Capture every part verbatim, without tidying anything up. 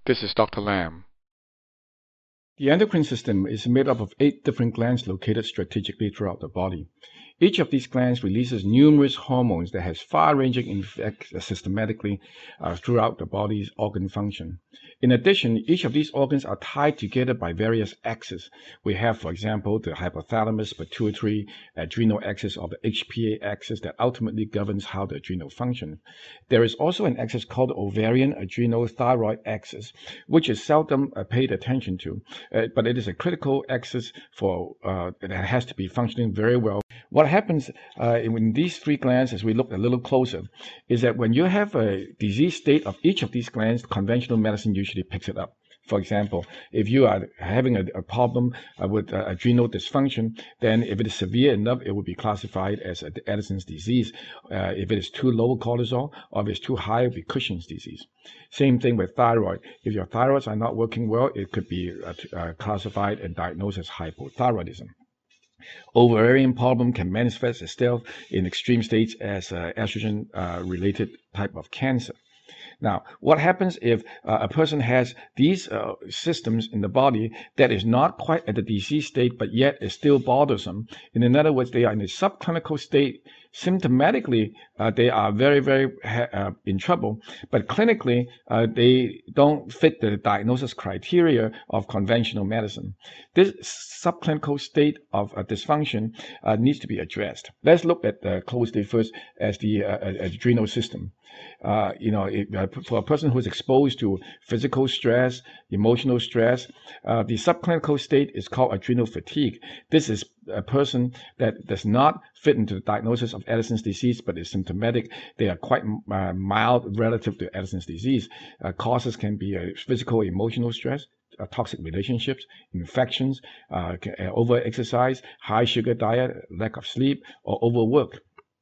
This is Doctor Lam. The endocrine system is made up of eight different glands located strategically throughout the body. Each of these glands releases numerous hormones that has far-ranging effects systematically uh, throughout the body's organ function. In addition, each of these organs are tied together by various axes. We have, for example, the hypothalamus, pituitary, adrenal axis, or the H P A axis that ultimately governs how the adrenal function. There is also an axis called the ovarian adrenal thyroid axis, which is seldom uh, paid attention to, uh, but it is a critical axis for uh, that has to be functioning very well. What happens uh, in these three glands, as we look a little closer, is that when you have a disease state of each of these glands, conventional medicine usually picks it up. For example, if you are having a, a problem uh, with uh, adrenal dysfunction, then if it is severe enough, it will be classified as a Addison's disease. Uh, if it is too low cortisol, or if it's too high, it will be Cushing's disease. Same thing with thyroid. If your thyroids are not working well, it could be uh, uh, classified and diagnosed as hypothyroidism. Ovarian problem can manifest itself in extreme states as uh, estrogen-related uh, type of cancer. Now, what happens if uh, a person has these uh, systems in the body that is not quite at the disease state, but yet is still bothersome? And in other words, they are in a subclinical state. Symptomatically, uh, they are very, very uh, in trouble, but clinically, uh, they don't fit the diagnosis criteria of conventional medicine. This subclinical state of uh, dysfunction uh, needs to be addressed. Let's look at uh, closely first as the uh, adrenal system. Uh, you know, it, uh, for a person who is exposed to physical stress, emotional stress, uh, the subclinical state is called adrenal fatigue. This is a person that does not fit into the diagnosis of Addison's disease, but is symptomatic. They are quite uh, mild relative to Addison's disease. Uh, causes can be uh, physical, emotional stress, Uh, toxic relationships, infections, uh, over-exercise, high sugar diet, lack of sleep, or overwork.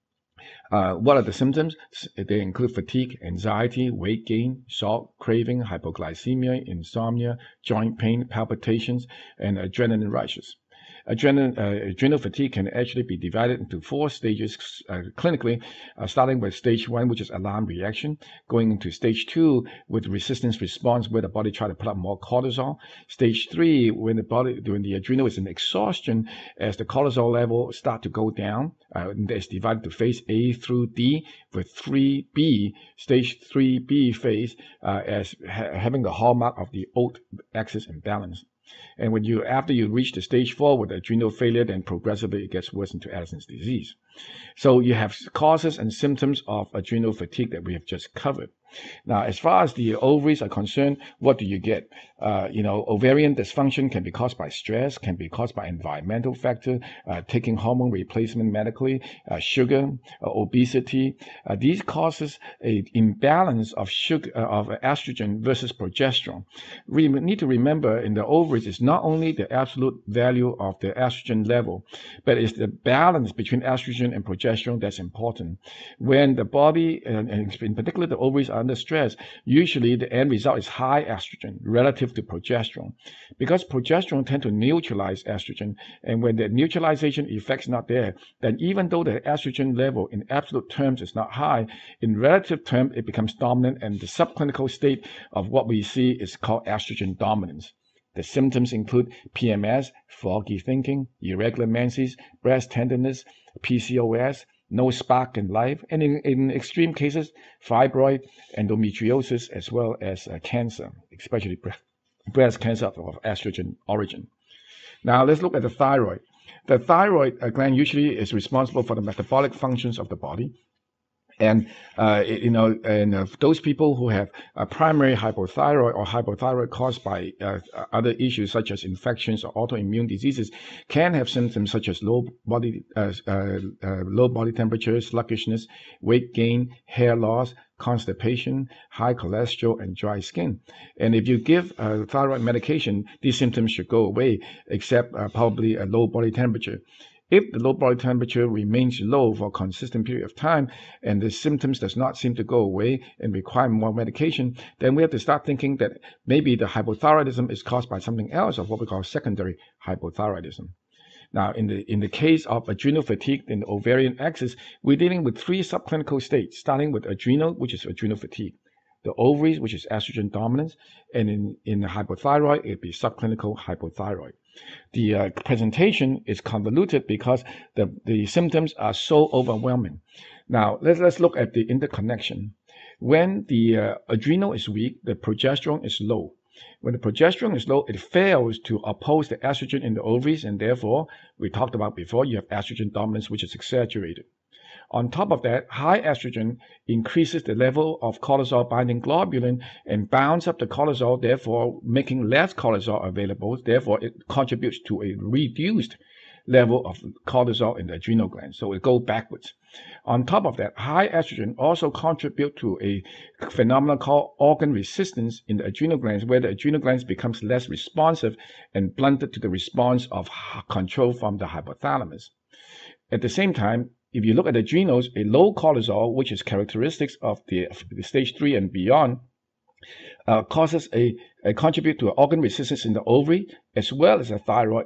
Uh, what are the symptoms? They include fatigue, anxiety, weight gain, salt craving, hypoglycemia, insomnia, joint pain, palpitations, and adrenaline rushes. Adrenal, uh, adrenal fatigue can actually be divided into four stages uh, clinically, uh, starting with stage one, which is alarm reaction, going into stage two with resistance response, where the body tries to put up more cortisol. Stage three, when the body, when the adrenal is in exhaustion, as the cortisol level start to go down, uh, it's divided to phase A through D, with three B, stage three B phase, uh, as ha having the hallmark of the old axis imbalance. And when you, after you reach the stage four with adrenal failure, then progressively it gets worse into Addison's disease. So you have causes and symptoms of adrenal fatigue that we have just covered. Now, as far as the ovaries are concerned, what do you get? Uh, you know, ovarian dysfunction can be caused by stress, can be caused by environmental factor, uh, taking hormone replacement medically, uh, sugar, uh, obesity. Uh, these causes a imbalance of sugar, uh, of estrogen versus progesterone. We need to remember in the ovaries, it's not only the absolute value of the estrogen level, but it's the balance between estrogen and progesterone that's important. When the body, and in particular the ovaries, are under stress, usually the end result is high estrogen relative to progesterone, because progesterone tend to neutralize estrogen, and when the neutralization effect's not there, then even though the estrogen level in absolute terms is not high, in relative terms it becomes dominant, and the subclinical state of what we see is called estrogen dominance. The symptoms include P M S, foggy thinking, irregular menses, breast tenderness, P C O S, no spark in life, and in, in extreme cases, fibroid, endometriosis, as well as uh, cancer, especially breast cancer of estrogen origin. Now let's look at the thyroid. The thyroid gland usually is responsible for the metabolic functions of the body. And, uh, you know, and uh, those people who have a primary hypothyroid or hypothyroid caused by uh, other issues such as infections or autoimmune diseases can have symptoms such as low body, uh, uh, uh, low body temperature, sluggishness, weight gain, hair loss, constipation, high cholesterol, and dry skin. And if you give uh, thyroid medication, these symptoms should go away, except uh, probably a low body temperature. If the low body temperature remains low for a consistent period of time and the symptoms does not seem to go away and require more medication, then we have to start thinking that maybe the hypothyroidism is caused by something else, of what we call secondary hypothyroidism. Now, in the in the case of adrenal fatigue in the ovarian axis, we're dealing with three subclinical states, starting with adrenal, which is adrenal fatigue. the ovaries, which is estrogen dominance, and in, in the hypothyroid, it'd be subclinical hypothyroid. The uh, presentation is convoluted because the, the symptoms are so overwhelming. Now, let's, let's look at the interconnection. When the uh, adrenal is weak, the progesterone is low. When the progesterone is low, it fails to oppose the estrogen in the ovaries, and therefore, we talked about before, you have estrogen dominance, which is exaggerated. On top of that, high estrogen increases the level of cortisol-binding globulin and bounds up the cortisol, therefore making less cortisol available. Therefore, it contributes to a reduced level of cortisol in the adrenal glands. So it goes backwards. On top of that, high estrogen also contributes to a phenomenon called organ resistance in the adrenal glands, where the adrenal glands becomes less responsive and blunted to the response of control from the hypothalamus. At the same time, if you look at the adrenals, a low cortisol, which is characteristics of the, the stage three and beyond, uh, causes a, a contribute to organ resistance in the ovary as well as the thyroid,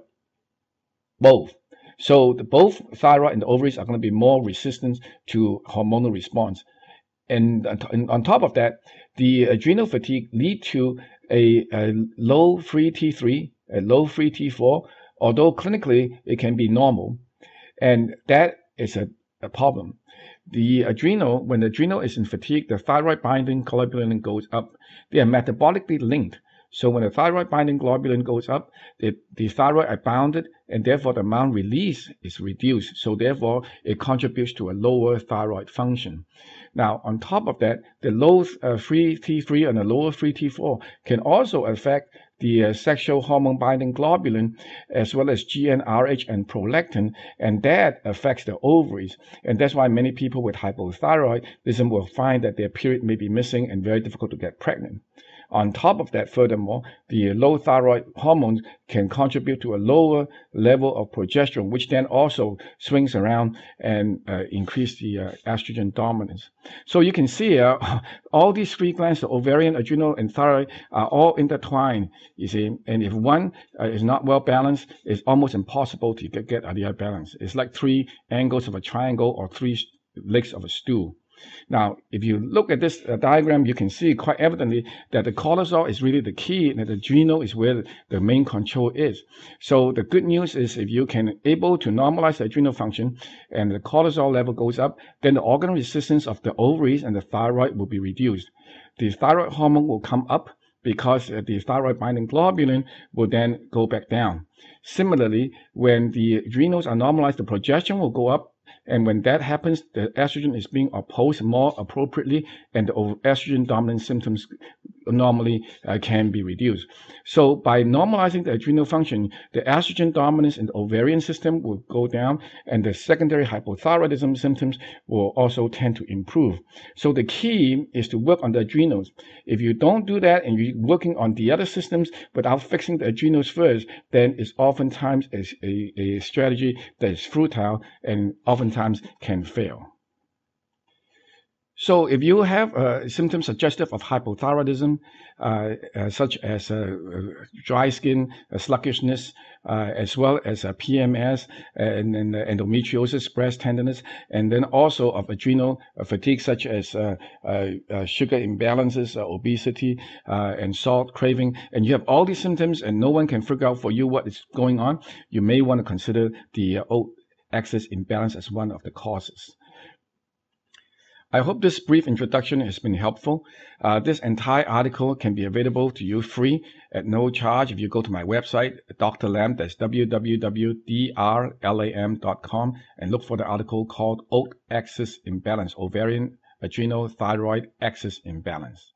both. So the, both thyroid and the ovaries are going to be more resistant to hormonal response. And, and on top of that, the adrenal fatigue lead to a, a low free T three, a low free T four, although clinically it can be normal. And that is a, a problem. The adrenal, when the adrenal is in fatigue, the thyroid binding globulin goes up. They are metabolically linked. So when the thyroid binding globulin goes up, the, the thyroid are bounded, and therefore the amount released is reduced. So therefore, it contributes to a lower thyroid function. Now, on top of that, the low uh, free T three and the lower free T four can also affect the uh, sexual hormone binding globulin, as well as G n R H and prolactin, and that affects the ovaries. And that's why many people with hypothyroidism will find that their period may be missing and very difficult to get pregnant. On top of that, furthermore, the low thyroid hormones can contribute to a lower level of progesterone, which then also swings around and uh, increase the uh, estrogen dominance. So you can see uh, all these three glands, the ovarian, adrenal, and thyroid, are all intertwined, you see. And if one uh, is not well balanced, it's almost impossible to get, get the other balance. It's like three angles of a triangle or three legs of a stool. Now, if you look at this uh, diagram, you can see quite evidently that the cortisol is really the key, and that the adrenal is where the main control is. So the good news is if you can able to normalize the adrenal function and the cortisol level goes up, then the organ resistance of the ovaries and the thyroid will be reduced. The thyroid hormone will come up because uh, the thyroid binding globulin will then go back down. Similarly, when the adrenals are normalized, the progesterone will go up. And when that happens, the estrogen is being opposed more appropriately, and the estrogen dominant symptoms normally uh, can be reduced. So by normalizing the adrenal function, the estrogen dominance in the ovarian system will go down, and the secondary hypothyroidism symptoms will also tend to improve. So the key is to work on the adrenals. If you don't do that and you're working on the other systems without fixing the adrenals first, then it's oftentimes a, a, a strategy that is futile and oftentimes can fail. So if you have uh, symptoms suggestive of hypothyroidism, uh, uh, such as uh, dry skin, uh, sluggishness, uh, as well as uh, P M S, uh, and, and uh, endometriosis, breast tenderness, and then also of adrenal uh, fatigue, such as uh, uh, uh, sugar imbalances, uh, obesity, uh, and salt craving, and you have all these symptoms and no one can figure out for you what is going on, you may want to consider the uh, O-axis imbalance as one of the causes. I hope this brief introduction has been helpful. Uh, this entire article can be available to you free at no charge if you go to my website, Doctor Lam, that's w w w dot d r lam dot com, and look for the article called O-axis imbalance, ovarian, adrenal, thyroid axis imbalance.